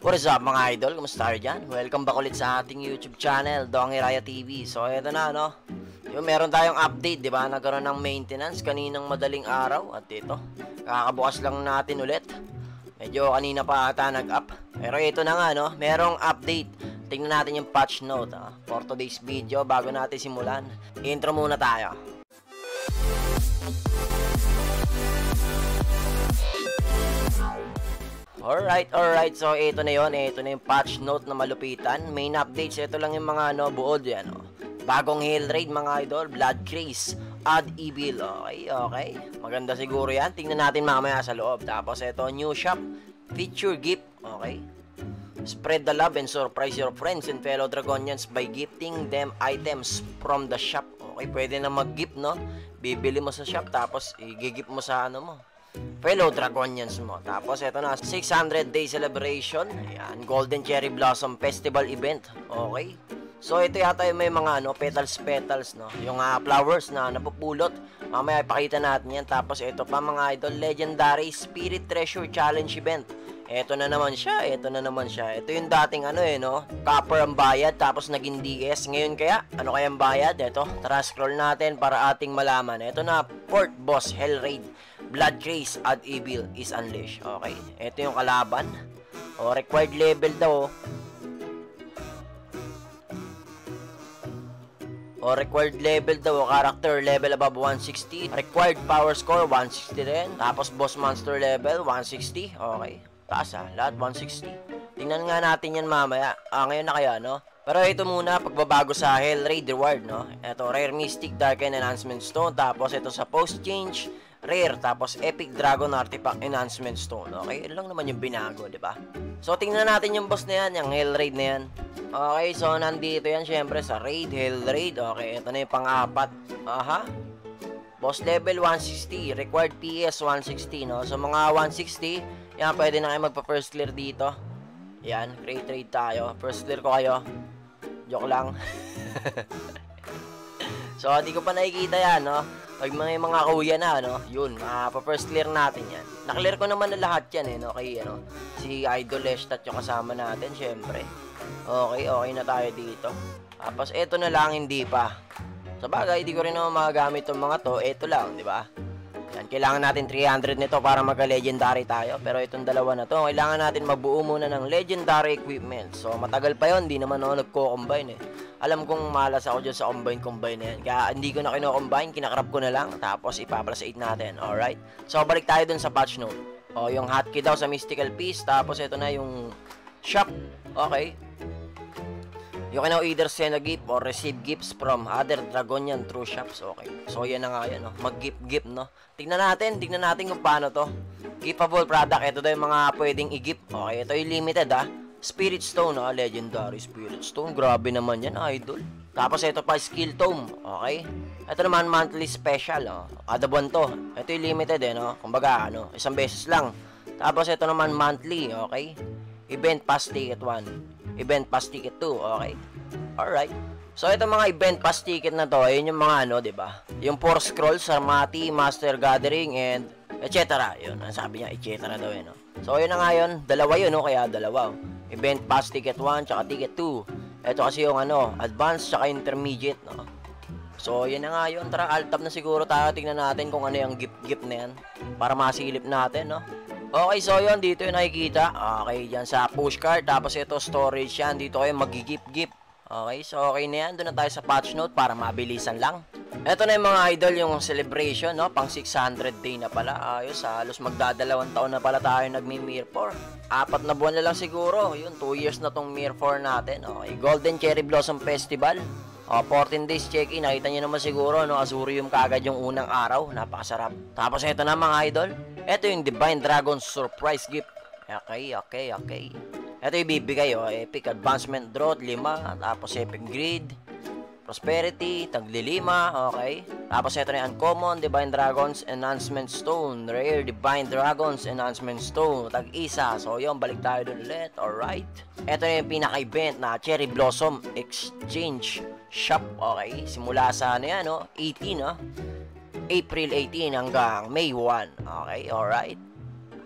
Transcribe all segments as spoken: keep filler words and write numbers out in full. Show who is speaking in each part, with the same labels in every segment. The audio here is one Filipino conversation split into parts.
Speaker 1: What is up mga idol? Kumusta kayo dyan? Welcome back ulit sa ating YouTube channel, Dongi Raya T V. So eto na no, yung meron tayong update, di ba? Nagkaroon ng maintenance kaninang madaling araw. At ito, kakabukas lang natin ulit. Medyo kanina pa ata nag-up. Pero ito na nga no, merong update. Tingnan natin yung patch note ha, for today's video. Bago natin simulan, intro muna tayo. Alright, alright. So, ito na yon, ito na yung patch note na malupitan. Main updates, ito lang yung mga ano, buod yan. Oh. Bagong Hail Raid mga idol, Blood Craze, Add Evil. Okay, okay. Maganda siguro yan. Tingnan natin mamaya sa loob. Tapos, ito, new shop, feature gift. Okay. Spread the love and surprise your friends and fellow Dragonians by gifting them items from the shop. Okay, pwede na mag-gift, no? Bibili mo sa shop, tapos i-gift mo sa ano mo, fellow Dragonians mo. Tapos ito na, six hundred day celebration. Ayan, Golden Cherry Blossom Festival event. Okay. So ito yata yung may mga ano, petals petals no, yung uh, flowers na napupulot. Mamaya ipakita natin yan. Tapos ito pa mga idol, Legendary Spirit Treasure Challenge event. Ito na naman siya, ito na naman siya. Ito yung dating ano eh no, copper ang bayad tapos naging D S. Ngayon kaya, ano kaya ang bayad? Ito, tara scroll natin para ating malaman. Ito na, Port Boss Hell Raid, Blood Craze, Add Evil is Unleashed. Okay, ito yung kalaban. O, required level daw. O, required level daw, character level above one sixty. Required power score, one sixty din. Tapos boss monster level, one sixty. Okay. Taas ah, lahat one sixty. Tingnan nga natin yan mamaya. Ah, ngayon na kaya, no? Pero ito muna, pagbabago sa Hell Raid reward, no? Ito, Rare Mystic Darken Enhancement Stone. Tapos ito sa Post Change, Rare. Tapos Epic Dragon Artifact Enhancement Stone. Okay, yun lang naman yung binago, di ba? So, tingnan natin yung boss na yan, yung Hell Raid na yan. Okay, so nandito yan, syempre, sa Raid, Hell Raid. Okay, ito na yung pang-apat. Aha. Boss level one sixty, required P S one sixty, no? So, mga one sixty, yan, pwede na kayo magpa-first clear dito. Yan, create trade tayo. First clear ko kayo. Joke lang. So, di ko pa nakikita yan, no? Pag mga mga kuya na, no? Yun, mapa-first clear natin yan. Na-clear ko naman na lahat yan, eh, no? Kay, ano, si Idol Lestat yung kasama natin, syempre. Okay, okay na tayo dito. Tapos, eto na lang, hindi pa. Sa bagay, di ko rin naman magagamit itong mga to. Eto lang, di ba? Yan, kailangan natin three hundred nito para magka-legendary tayo. Pero itong dalawa na to, kailangan natin mabuo muna ng legendary equipment. So, matagal pa yon, di naman ako nagko-combine eh. Alam kong malas ako dyan sa combine-combine na yan. Kaya hindi ko na kino-combine, kinakrap ko na lang. Tapos, ipa-plus eight natin. Alright? So, balik tayo dun sa patch note. O, yung hotkey daw sa Mystical Piece. Tapos, ito na yung shop. Okay. You can now either send a gift or receive gifts from other Dragonian true shops. Okay. So, yan na nga yan, no? Mag-gift-gift, no? Tignan natin, tignan natin kung paano to. Giftable product. Ito daw yung mga pwedeng i-gift. Okay, ito yung limited, ha? Spirit Stone, ha? Legendary Spirit Stone. Grabe naman yan, idol. Tapos, ito pa, Skill Tome. Okay? Ito naman, monthly special, no? Kada buwan to. Ito yung limited, eh, no? Kumbaga, ano? Isang beses lang. Tapos, ito naman, monthly. Okay? Event Pass Ticket one. Event Pass Ticket two, okay? Alright. So, ito mga Event Pass Ticket na to, ayun yung mga ano, diba? Yung four scrolls, Sarmati, Master Gathering, and et cetera. Yun, ang sabi niya, et cetera daw yun, no? So, yun na nga yun. Dalawa yun, no? Kaya dalawa. Event Pass Ticket one, tsaka Ticket two. Ito kasi yung ano, Advanced, tsaka Intermediate, no? So, yun na nga yun. Tara, alt-tab na siguro tayo. Tingnan natin kung ano yung gift-gift na yan. Para masilip natin, no? Okay, so yun, dito yung nakikita. Okay, dyan sa push card. Tapos ito, storage yan. Dito kayo mag-gift-gift. Okay, so okay na yan. Doon na tayo sa patch note para mabilisan lang. Ito na yung mga idol, yung celebration, no? Pang six hundred day na pala. Ayos, halos magdadalawang taon na pala tayo nagmi-Mir four. Apat na buwan na lang siguro. Yun, two years na tong Mir four natin. Okay, Golden Cherry Blossom Festival. O, fourteen days check-in. Nakita nyo naman siguro, no? Azurium kagad yung unang araw. Napakasarap. Tapos ito na mga idol. Ito yung Divine Dragon Surprise Gift. Okay, okay, okay. Ito yung bibigay, oh. Epic Advancement Drought, lima. Tapos Epic Grid. Prosperity, taglilima. Okay. Tapos ito na yung Uncommon Divine Dragons Enhancement Stone. Rare Divine Dragons Enhancement Stone. Tag-isa. So, yun. Balik tayo dun ulit. Alright. Ito na yung pinaka-event na Cherry Blossom Exchange Shop. Okay. Simula sa, ano yan, no? eighteen, no? April eighteen hanggang May one. Okay, alright.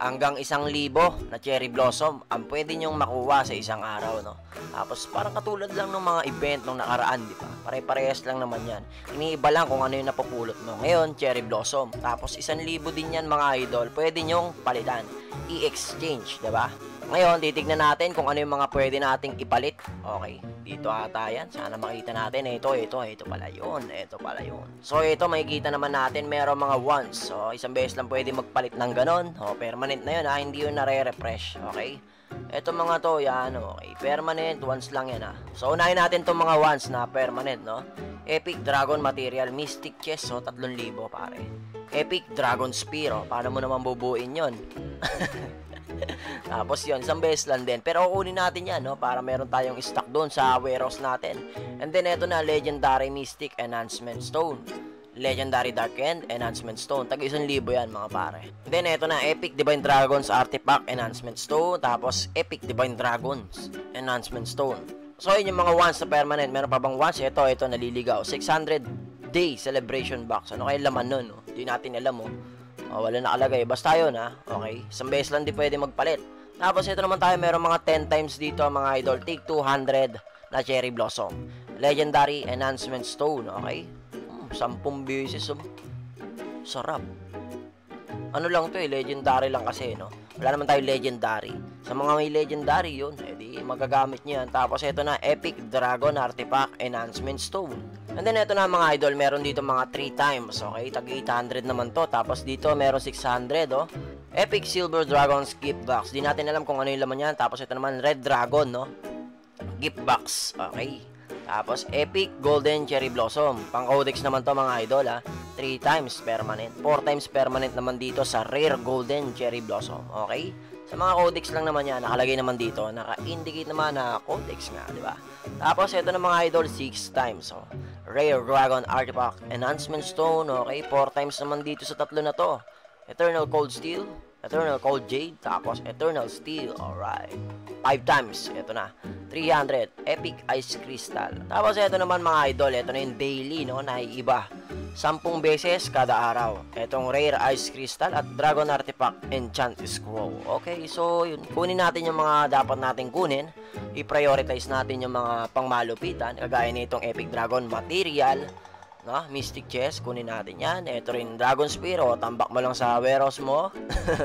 Speaker 1: hanggang isang libo na cherry blossom ang pwede nyong makuha sa isang araw, no? Tapos parang katulad lang ng mga event nung nakaraan, di ba? Pare-parehas lang naman yan. Iniiba lang kung ano yung napupulot mo. Ngayon, cherry blossom. Tapos isang libo din yan mga idol. Pwede nyong palitan. I-exchange, di ba? Ngayon, titignan natin kung ano yung mga pwede nating ipalit. Okay, dito ata yan. Sana makita natin. Ito, ito, ito pala yun. Ito pala yun. So, ito, makikita naman natin meron mga once. So, isang beses lang pwede magpalit ng ganon. O, permanent na yun ha. Hindi yun nare-refresh. Okay? Ito mga to, yan. Okay, permanent. Once lang yan ha. So, unahin natin itong mga once na permanent, no? Epic Dragon Material, Mystic Chest. So, tatlong libo pare. Epic Dragon Spear. O, paano mo naman bubuin yun? Tapos yun, isang beses lang din. Pero kukunin natin yan, no? Para meron tayong stock doon sa warehouse natin. And then, ito na, Legendary Mystic Enhancement Stone. Legendary Dark End Enhancement Stone. Tag isang libo yan, mga pare. And then, ito na, Epic Divine Dragons Artifact Enhancement Stone. Tapos, Epic Divine Dragons Enhancement Stone. So, yun yung mga once na permanent. Meron pa bang once? Ito, ito, naliligaw. six hundred day celebration box. Ano kaya laman nun, no? Hindi natin alam, oh. Oh, wala nakalagay. Basta yun, ha? Okay. Isang beses lang di pwede magpalit. Tapos, ito naman tayo. Meron mga ten times dito, mga idol. Take two hundred na Cherry Blossom. Legendary Enhancement Stone. Okay. Hmm, sampung beses. Um. Sarap. Ano lang to eh. Legendary lang kasi, no? Wala naman tayo legendary. Sa mga may legendary yun, edi magagamit nyo yan. Tapos ito na, Epic Dragon Artifact Enhancement Stone. And then ito na mga idol, meron dito mga three times. Okay, tag eight hundred naman to. Tapos dito meron six hundred, oh. Epic Silver Dragon Gift Box. Di natin alam kung ano yung laman yan. Tapos ito naman, Red Dragon, no? Gift Box. Okay. Tapos Epic Golden Cherry Blossom. Pang codex naman to mga idol, ha. three times permanent. four times permanent naman dito sa Rare Golden Cherry Blossom. Okay? Sa mga codex lang naman yan, nakalagay naman dito, naka-indicate naman na codex nga, di ba? Tapos, ito na mga idol, six times. Oh. Rare Dragon Artifact Enhancement Stone. Okay? four times naman dito sa tatlo na to. Eternal Cold Steel, Eternal Cold Jade, tapos Eternal Steel. Alright. five times. Ito na. three hundred. Epic Ice Crystal. Tapos, ito naman mga idol, ito na yung daily, no? Naiiba. Sampung beses kada araw. Etong Rare Ice Crystal at Dragon Artifact Enchant Scroll. Okay, so yun. Kunin natin yung mga dapat natin kunin. I-prioritize natin yung mga pangmalupitan. Kagaya nitong Epic Dragon Material. No? Mystic Chest, kunin natin yan. Ito rin Dragon Spear. O, tambak mo lang sa warehouse mo.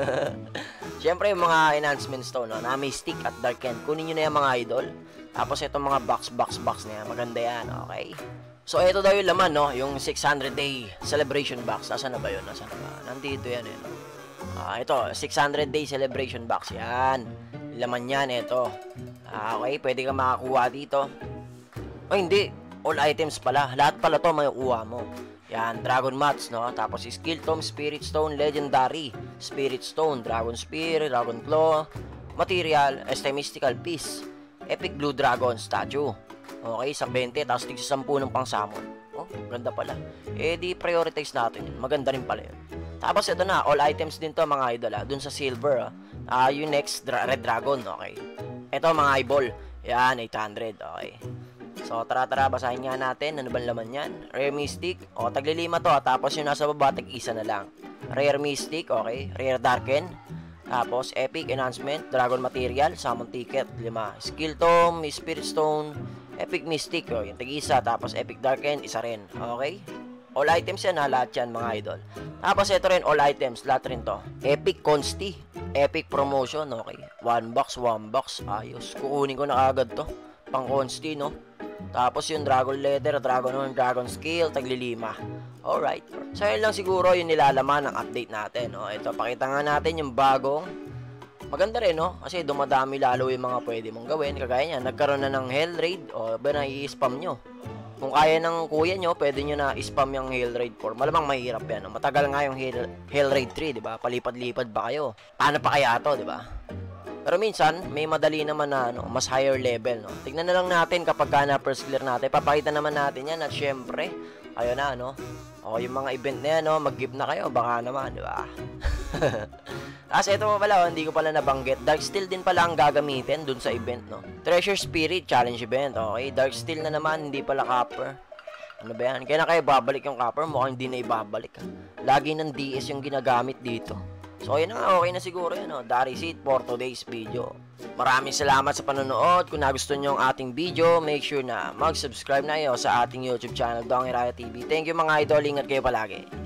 Speaker 1: Siyempre yung mga enhancement stone, no? Na Mystic at Dark End. Kunin nyo na yan mga idol. Tapos itong mga box, box, box na yan. Maganda yan, okay? So, ito daw yung laman, no? Yung six hundred day celebration box. Nasaan na ba yun? Nasaan na ba? Nandito yan, eh, no? Ah, ito, six hundred day celebration box. Yan. Laman yan, ito. Ah, okay, pwede ka makakuha dito. Oh, hindi. All items pala. Lahat pala to may kuha mo. Yan, Dragon Mats, no? Tapos, Skill Tome, Spirit Stone, Legendary, Spirit Stone, Dragon Spear, Dragon Claw, Material, este Mystical Piece, Epic Blue Dragon Statue. Okay, sa twenty, tapos tig sa ten ng pang-summon. Oh, ganda pala. Eh, di prioritize natin yun. Maganda rin pala yun. Tapos, ito na, all items din to mga idol, ha? Dun sa silver, ha? Ah, yung next, dra Red Dragon, okay. Ito, mga eyeball. Yan, eight hundred, okay. So, tara, tara, basahin nga natin. Ano ba laman yan? Rare Mystic. O, taglilima to, ha? Tapos yung nasa baba, tag-isa na lang. Rare Mystic, okay. Rare Darken. Tapos, Epic Enhancement, Dragon Material, Summon Ticket, lima. Skill Tome, Spirit Stone, Epic Mystic, oh, yung tag-isa. Tapos Epic Darken, isa rin. Okay? All items yan ha, lahat yan mga idol. Tapos ito rin, all items, lahat rin to. Epic Consti, Epic Promotion, okay. One box, one box, ayos. Kukunin ko na agad to. Pang Consti, no? Tapos yung Dragon Leather, Dragon Horn, Dragon Scale, taglilima. Alright. So yun lang siguro yung nilalaman ng update natin, no? Ito, pakita nga natin yung bagong. Maganda rin, no? Kasi dumadami lalo yung mga pwede mong gawin. Kagaya niya, nagkaroon na ng Hell Raid o ba na i-spam nyo. Kung kaya ng kuya nyo, pwede nyo na i-spam yung Hell Raid four. Malamang mahirap yan, no? Matagal nga yung Hell, Hell Raid three, di ba? Palipad-lipad ba kayo? Paano pa kaya to, di ba? Pero minsan, may madali naman na ano, mas higher level, no? Tignan na lang natin kapag ka na first clear natin. Papakita naman natin yan at syempre, ayun na, no? O, yung mga event na yan, no? Mag-give na kayo, baka naman, di ba? Kasi ito pa pala, oh, hindi ko pala nabanggit. Dark Steel din pala ang gagamitin dun sa event, no? Treasure Spirit Challenge Event, okay? Dark Steel na naman, hindi pala Copper. Ano ba yan? Kaya na kayo babalik yung Copper, mukhang hindi na ibabalik, ha? Lagi ng D S yung ginagamit dito. So, yun na nga, okay na siguro yun, no? That is it for today's video. Maraming salamat sa panonood. Kung nagustuhan nyo ang ating video, make sure na mag-subscribe na kayo sa ating YouTube channel, Dong Iraya T V. Thank you mga idol, ingat kayo palagi.